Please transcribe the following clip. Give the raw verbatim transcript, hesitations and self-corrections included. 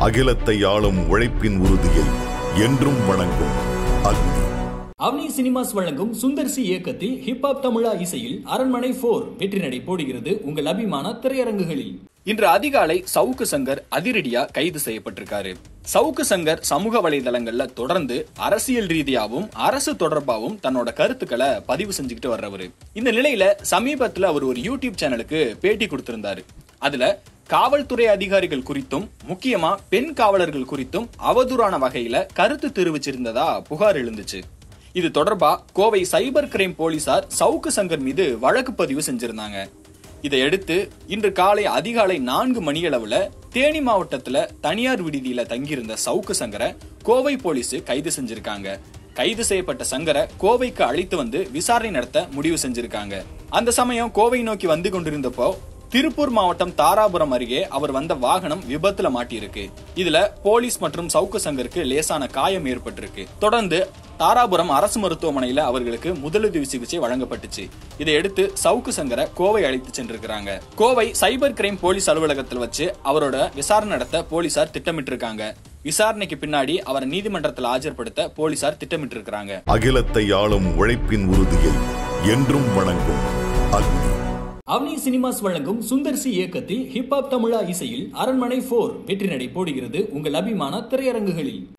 அகிலத்தை ஆளும் உழைப்பின் உறுதியை என்றும் வணங்கும் அக்னி. அவனி சினிமாஸ் வழங்கும் சுந்தர் சி இயக்கத்தில் ஹிப்ஹாப் தமிழா இசையில் அரண்மனை போர் வெற்றி நடை போடுகிறது உங்கள் அபிமான திரையரங்குகளில். இன்று அதிகாலை சவுக்கு சங்கர் அதிரடியா கைது செய்யப்பட்டிருக்காரு. சவுக்கு சங்கர் சமூக வலைதளங்கள்ல தொடர்ந்து அரசியல் ரீதியாவும் அரசு தொடர்பாகவும் தன்னோட கருத்துக்களை பதிவு செஞ்சுக்கிட்டு வர்றவரு. இந்த நிலையில சமீபத்துல அவர் ஒரு யூடியூப் சேனலுக்கு பேட்டி கொடுத்திருந்தாரு. அதுல காவல்துறை அதிகாரிகள் குறித்தும் முக்கியமா பெண் காவலர்கள் குறித்தும் அவதூறான வகையில கருத்து தெரிவிச்சிருந்ததா புகார் எழுந்துச்சு. இது தொடர்பா கோவை சைபர் கிரைம் போலீசார் சவுக்கு சங்கர் மீது வழக்கு பதிவு செஞ்சிருந்தாங்க. இதையடுத்து இன்று காலை அதிகாலை நான்கு மணியளவுல தேனி மாவட்டத்துல தனியார் விடுதியில தங்கியிருந்த சவுக்கு சங்கரை கோவை போலீஸ் கைது செஞ்சிருக்காங்க. கைது செய்யப்பட்ட சங்கரை கோவைக்கு அழைத்து வந்து விசாரணை நடத்த முடிவு செஞ்சிருக்காங்க. அந்த சமயம் கோவை நோக்கி வந்து கொண்டிருந்தப்போ திருப்பூர் மாவட்டம் தாராபுரம் அருகே அவர் வந்த வாகனம் விபத்துல மாட்டியிருக்கு. இதுல போலீஸ் மற்றும் சவுக்கு சங்கருக்கு லேசான காயம் ஏற்பட்டிருக்கு. தொடர்ந்து தாராபுரம் அரசு மருத்துவமனையில அவர்களுக்கு முதலுதவி சிகிச்சை வழங்கப்பட்டுச்சு. இதையடுத்து சவுக்கு சங்கரை கோவை அழைத்து சென்றிருக்கிறாங்க. கோவை சைபர் கிரைம் போலீஸ் அலுவலகத்தில் வச்சு அவரோட விசாரணை நடத்த போலீசார் திட்டமிட்டு இருக்காங்க. விசாரணைக்கு பின்னாடி அவரை நீதிமன்றத்தில் ஆஜர்படுத்த போலீசார் திட்டமிட்டு இருக்காங்க. அகிலத்தை ஆளும் உழைப்பின் உறுதியை என்றும் வணங்கும் அக்னி. அவனி சினிமாஸ் வழங்கும் சுந்தர் சி இயக்கத்தில் ஹிப்ஹாப் தமிழா இசையில் அரண்மனை போர் வெற்றி நடை போடுகிறது உங்கள் அபிமான திரையரங்குகளில்.